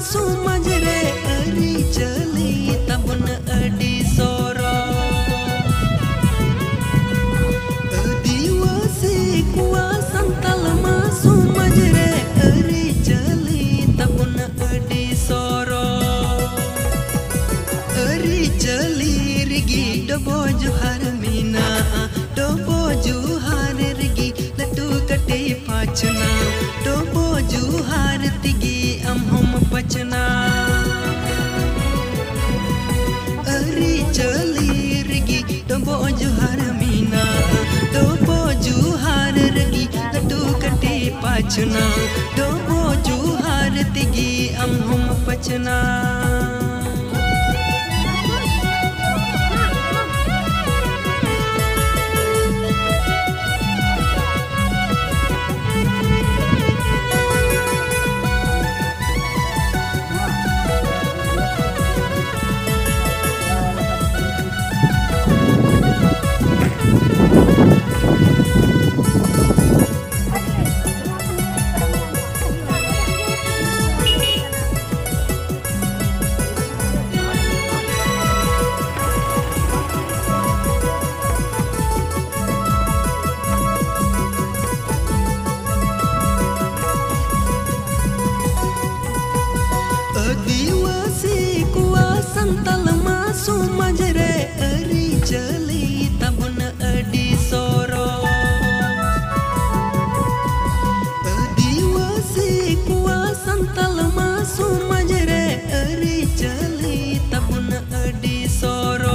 समाज रे अरी चली तबन अडी सोरो आदिवासी कुआ संतल मा समाज रे अरी चली तबन अडी सोरो अरी चली रिगी डबो जुहार मीना डबो जुहार रिगी लटू कटे पाचना डबो जुहार तिगी हम पचना अरी चली रिगी डबो जुहार मीना डबो जुहार रिगी लटू कटे पाचना डबो जुहार तिगी हम पचना आदिवासी कुआ संतल मा समाज रे अरी चली तबन अडी सोरो आदिवासी कुआ संतल मा समाज रे अरी चली तबन अडी सोरो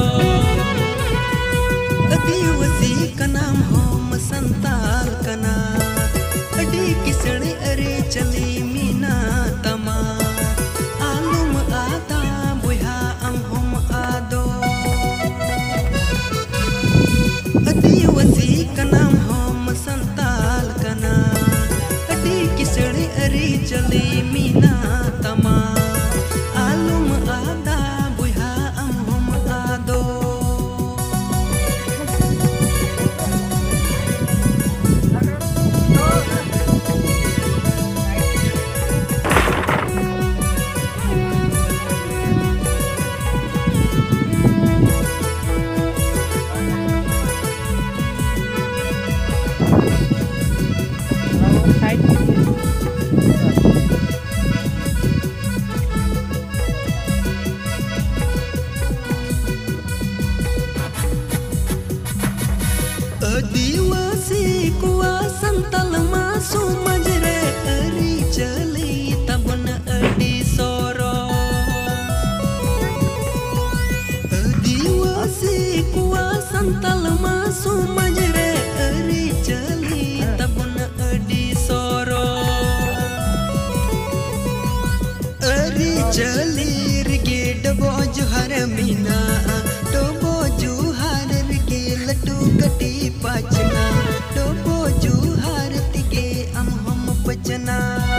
आदिवासी का नाम हम संताल कना अडी किसने अरे चली मीना तमा आदिवासी का नाम हम संताल कना अडी किसड़े अरे चले मीना तमा आलुम आदा बुहा हम आदो आदिवासी कुआ संतल मा समाज रे अरी चली तबन अडी सोरो आदिवासी कुआ संतल मा समाज रे अरी चली तबन अडी सोरो अरी चली रिगे डबो जुहार मीना डबो जुहार रिगे लटू कटी पाचना डबो जुहार तिगे हम पचना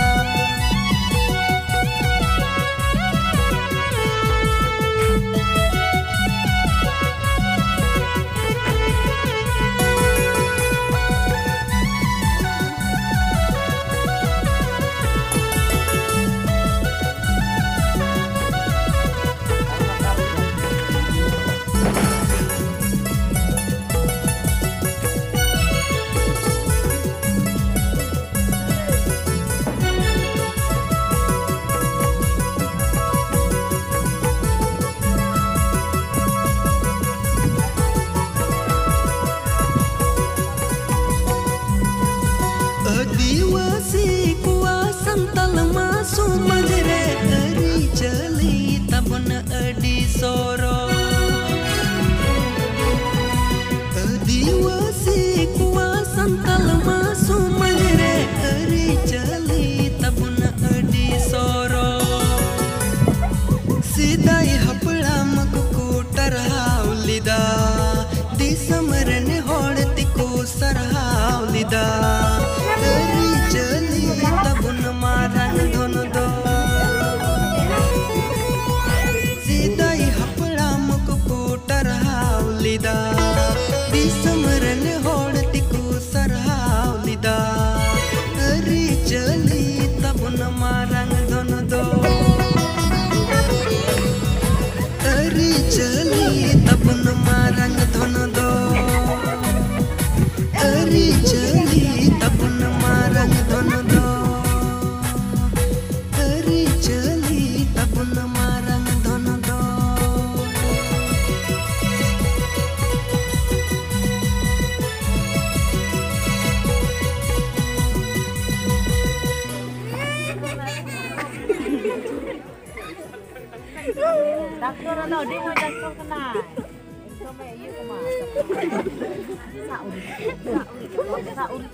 आदिवासी कुआ संतल मा समाज रे अरी चली तबन अडी सोरो आदिवासी कुआ संतल मा समाज रे अरी चली तबन अडी सोरो सिदाई हपड़ाम को टरहावलिदा दिसमरन होड़ती को सरहावलिदा अरी चली तबन मारन धन दो सिदाई हपड़ा Dokter ada di dokter kena. Sampai ieu kumaha. Sauri.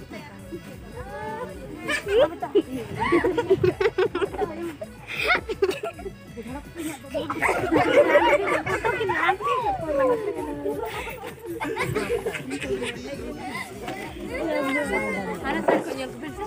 Ana sa ko yung bisa.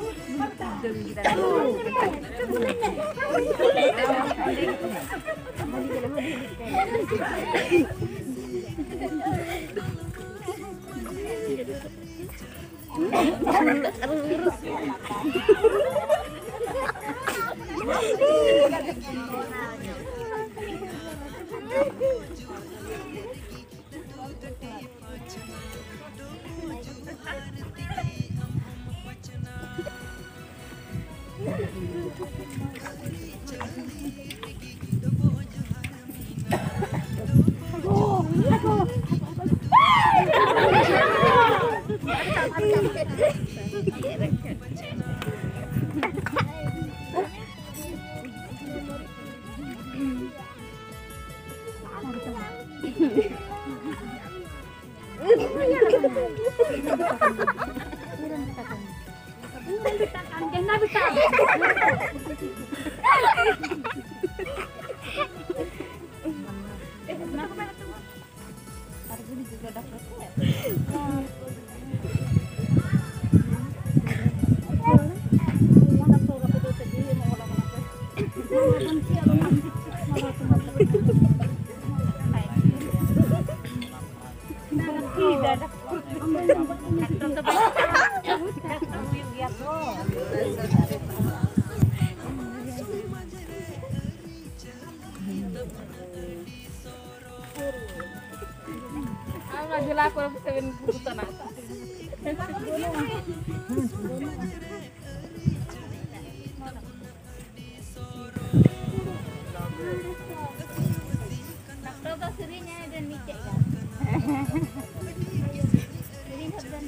Aku aku seven putusan ata. Dokter sirinya dan micek kan. Siri dan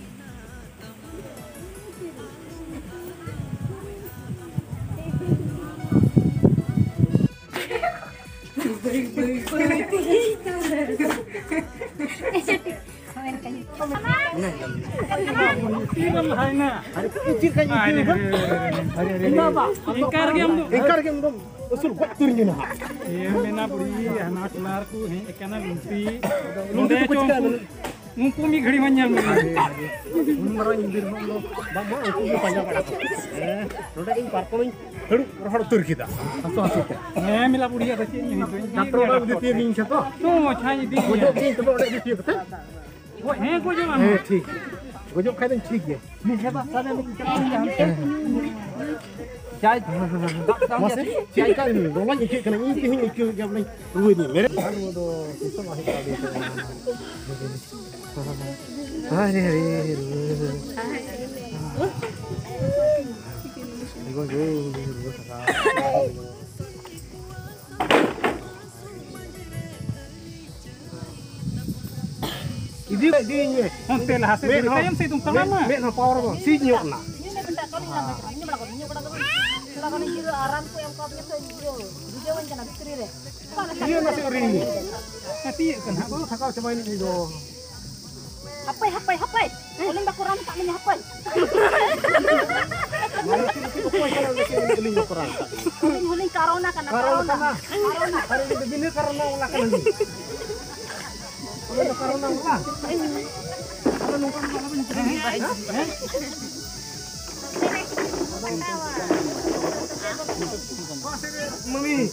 Ingkar game dong. Usul buat turunnya nah. Iya, mena buri anak kelarku ekana lumpi. Lunde chongku. Ngumpumi घड़ी manjal me. Umaro indir mo bama aku panjang pada. Roda ing parkon heru rohor tur kita. Aso kita. Mila buri ada sini ni tu. Dokter orang di tiang ini siapa? No, chai di. Gojok ini tu orang di tiang kita. Oh, go jalan. ठीक. Gojok kaitan ठीक है. Ni siapa? Sana ni kita. Chai. Masih cai kan roman ikut kena ini ini ikut jam ni. Rugi ni. Mere. Aduh doh. Kita masih kali itu. Hari. Ibu jo. Ini dia. Onte lah hasil. Kayam saya tung tengah mah. Mek na power mo. Si nyok na. ini bentar kali nama ini belakang ini belakang. Belakang ini juga aranku yang kau punya tu hijau. Hijau macam nak bistri deh. Iya nasi ori. Hati kan. Aku sakau coba ini do. Hapai. Uling bakuran tak punya hapai. Mana sih itu kau kalau nak ini koran. Uling karona kan karona. Hari ini begini karena ulah kan lagi. Kalau karena ulah. Kalau numpang malam ini. Mami.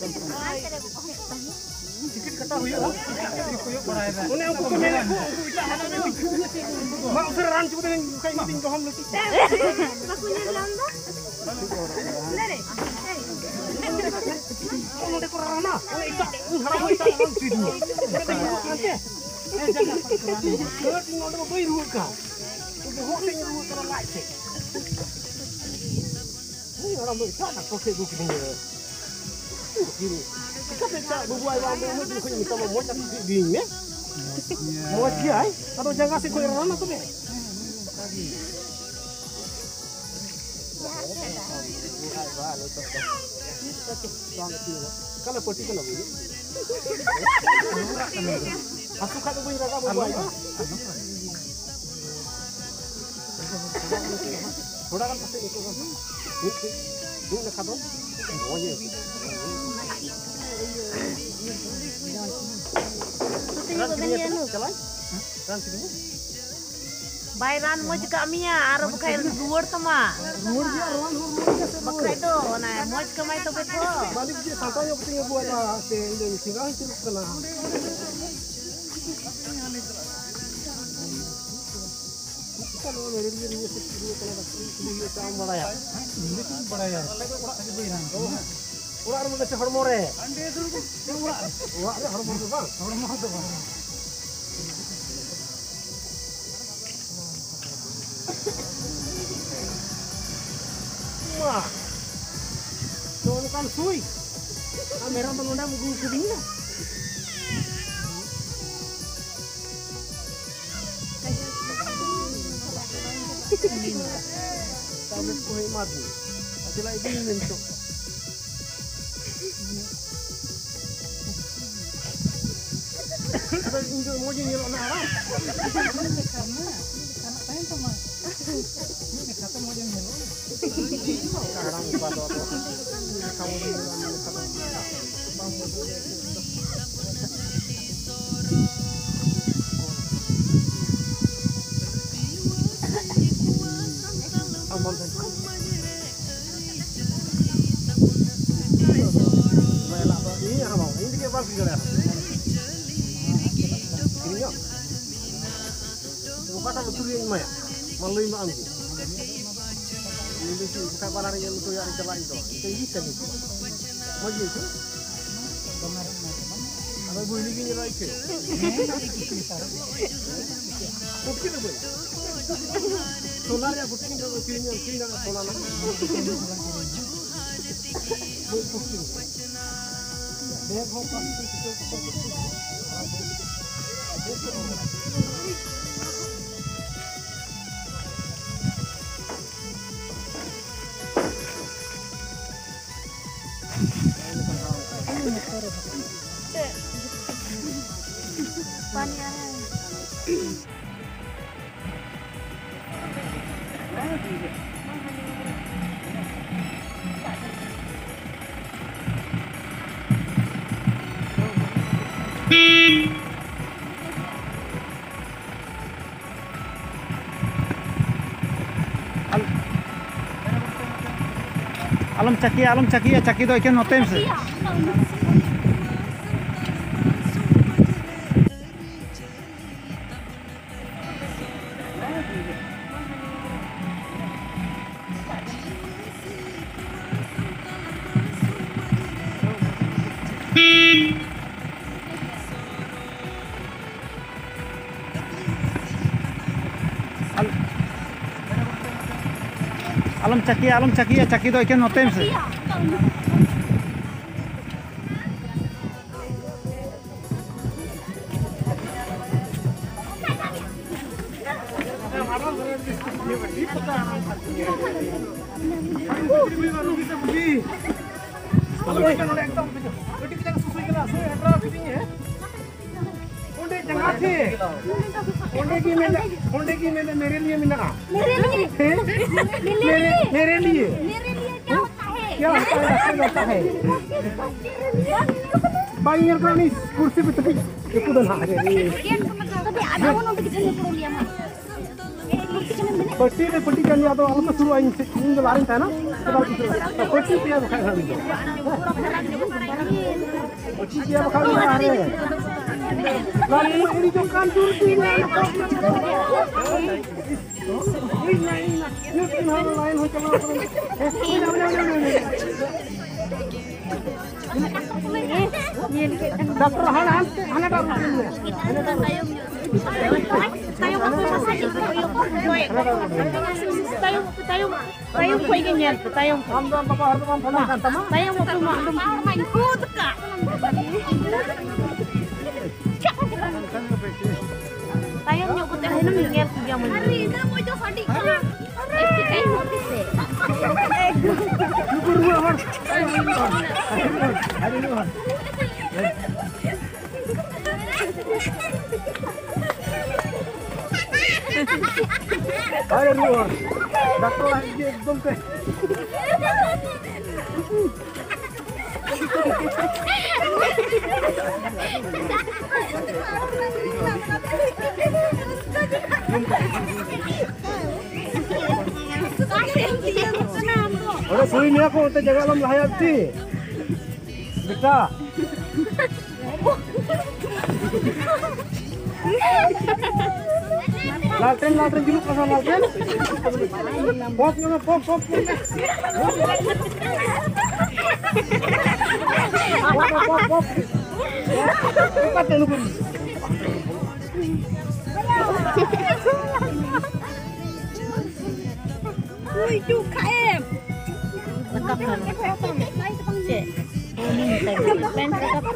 Sikit kata huyuk. Ini aku pemilik aku. Mak usir ran cuba dengan kain ting koham lagi. Bakunya lamba. Nere. Kamu dekor rana. Oh ikat. Harap ikat ran sini. Nanti. Jangan. Kalau tinggal ada bayi ruka. Udah hotel ruka orang lain. Ini orang besar nak pakai buku ni. Gini. Kita tak berbual orang mau buku ni sama mau cakap di ni. Mau dia, kalau jangan kasih kau orang tu ni. Kalau poti kalau boleh. Masuk kat ubin kakak bubuai. Thora kan pasti itu kan. Ini nak kado. Oh ye. Bayran mo jika miya aro bukai luar tama. Luar dia ruan Bukai do na mo jika mai to beto. balik dia sampai yang penting buat se Indonesia kan itu kena. Kalau mere dia sekali kalau ini काम बड़ा यार ini tuh bड़ा यार orang lagi beriran orang orang macam hormore orang hormore tu bang orang mau tuh wah tu kan sui kamera menunda buku kedingin Tablet ko ay mati. Sila ibinin to. Ada injil mo din yelo na ara. karena saya tuh mah ini kata mau yang hello Karang pa to to. Kamu din ang kata. Amon dan. Mela ba ini apa? Ini dia pas gila. Ini ya. Bukan betul yang maya. Malu ini anggu. Ini sih bukan barang yang untuk yang celah itu. Itu ikan itu. Mau itu? Apa ibu ini gini lagi? Bukti tu boleh. Solar ya bukti kalau kini nak solar nak. Bukti. Dia kau pasti itu. alam caki ya caki do ikan notem se alam caki ya caki do ikan notem se मेरे लिए मिला मेरे लिए क्या होता है बाइयर का नहीं कुर्सी पे तभी देखो तो ना पट्टी कर लिया तो अलग तो शुरू आई जो लाइन था ना पट्टी पे खाया पट्टी पे खा रहे हैं लाइन मेरी जो कान दूर थी लाइन हो चलो डॉक्टर हना Tayong kuy ganyan, tayong हम बाबा हर काम फला करता ना tayong mo main food ka. Tayong nyo kung tayo namin ngel ko yaman. Ari, na mo jo sadi ka. Kay mo tise. Lukur luar. Ayo. Ayo dulu. Dokter lagi belum teh. Udah sulit ni aku untuk jaga alam hayati. Bisa. Latren juluk pasal latren. Pop. Pop. Cepat ya lu. Ui, chú em. Bắt cặp hả? Chị. Ôi, mình phải bên bắt cặp.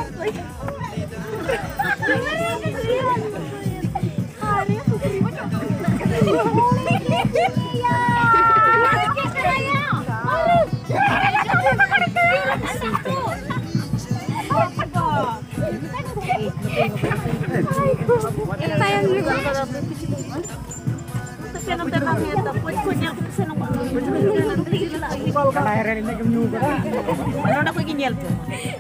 Sayang juga. Kelahiran ini juga. Ano na ko ginyel po?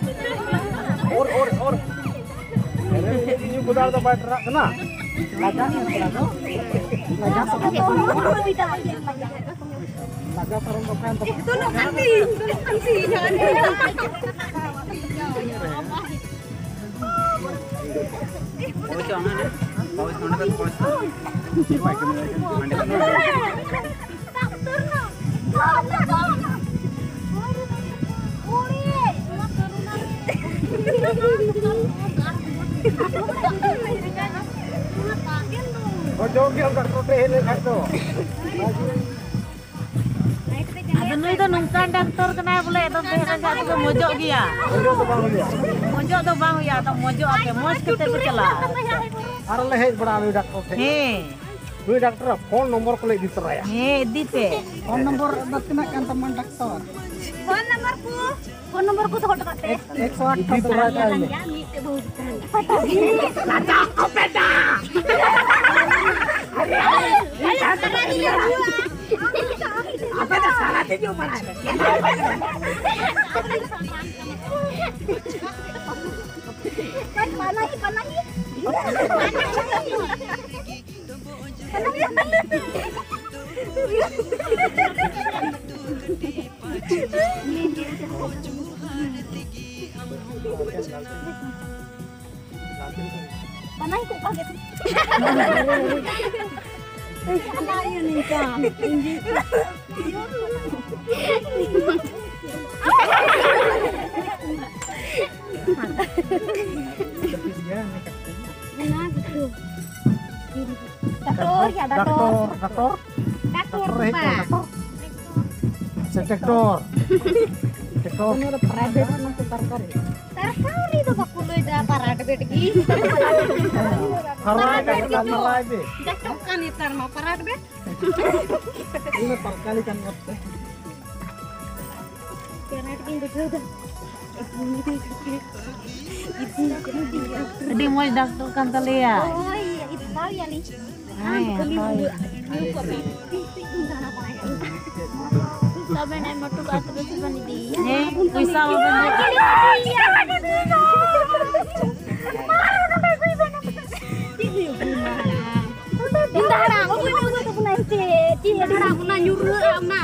Or. Ini budal to ba kena? Laga sarong makan. Ito no kanti. Kanti jangan. Aduh itu nungkan dokter kena boleh atau beres ke mojok dia. Mojok tu bang ya atau mojok ke mos kita bercela. Arah leher berani dokter. Dua dokter phone nomor kulit diteraya. Di pe. Phone nomor berkenakan teman dokter. Phone nomorku tuh dekat. 108 diteraya ini. Apa dah salah dia mana? Panay ko kaget. Ano yun ito? Hindi. Dokter ya, dokter. Sektor. Ini udah private masuk terkari. Terkari itu Pak Kulo itu private ki. Karena private. Dokter kan itu mau private. Ini terkali kan ngapa? Karena itu udah. Jadi mau dokter kan tali ya. Oh iya, itu tahu ya nih. Sabi na mo to bato sa panidi. Kuisa mo ba? Indara, ako na ko na ite. Indara ko na nyuru na.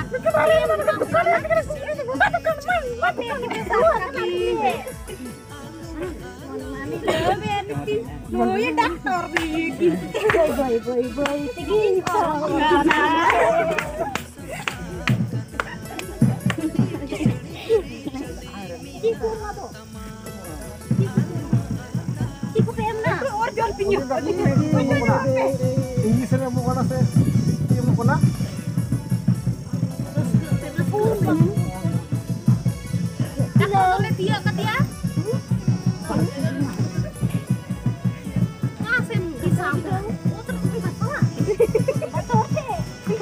Boy, dokter di. Boy. Sige. Chico Pemna. Orjon pinyo. Ini saya mau kena saya. Dia mau kena. Halo, Letia Katia. Ngasen bisa. Terus bisa salah. Betul sih.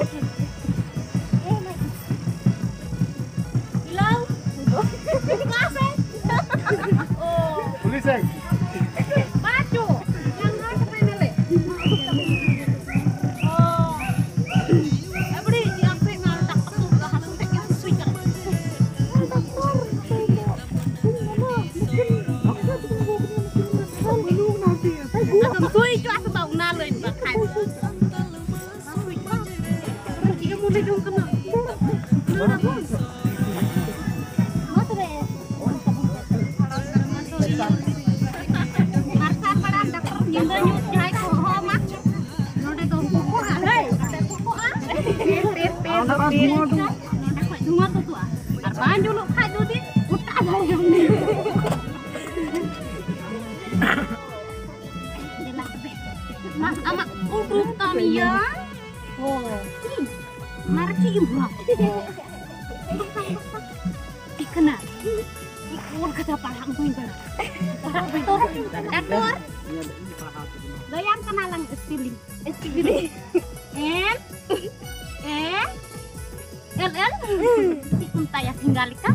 Hilang. Ngasen. Oh. Polisi. Baju. Yang nggak kepenele. Oh. boleh dong kena. Mas amak uduk kami ya. Oh, marki ibu. Dikena. Ikut kata palang gue bar. Dator. Goyang kenalan estiling. El. Ikum taya tinggal ka.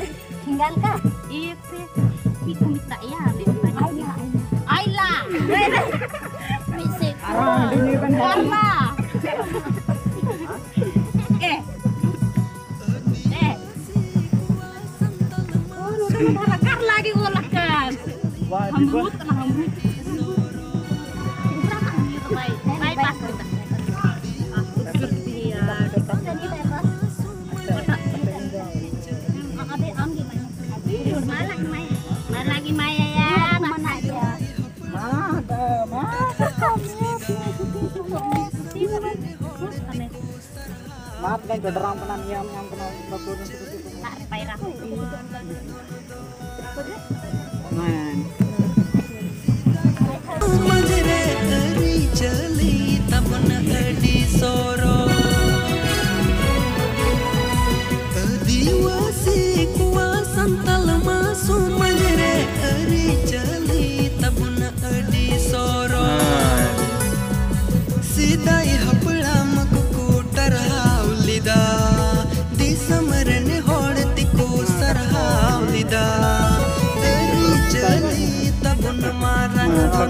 Itu ikum tak ya. Ayla. Misik. Karma. Udah lagi ulahkan. Hambut. Baik pas kita. Lagi Maya ya, mana aja. Maaf kan kederang penan yang kena batur seperti itu. Tak pairah. मजरे अरी चली तब न अडी सोरो आदिवासी कुआ संतल मासू मजरे अरी चली तब न अडी सोरो सीधाई हपड़ा मकू टरहावलिदा दिसमरन होड़ती को सरहावलिदा अरी चली तब न मारन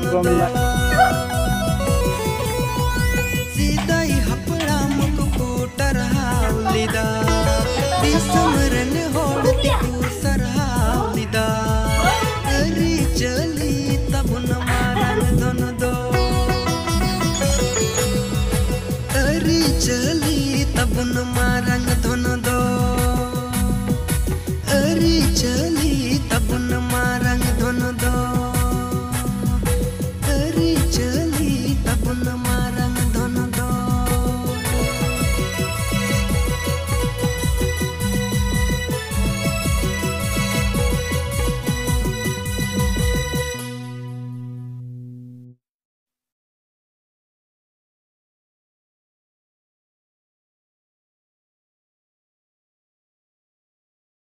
सीधाई हपड़ा मकू टरहावलिदा दिसमरन होड़ती को सरहावलिदा अरी चली तब न मारन दोन दो अरी चली तब न